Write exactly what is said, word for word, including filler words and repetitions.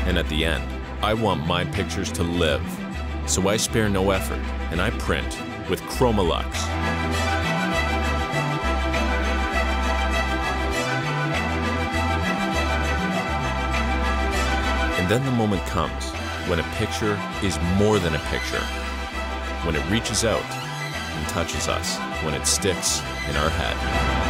And at the end, I want my pictures to live. So I spare no effort, and I print with ChromaLuxe. And then the moment comes when a picture is more than a picture, when it reaches out and touches us, when it sticks in our head.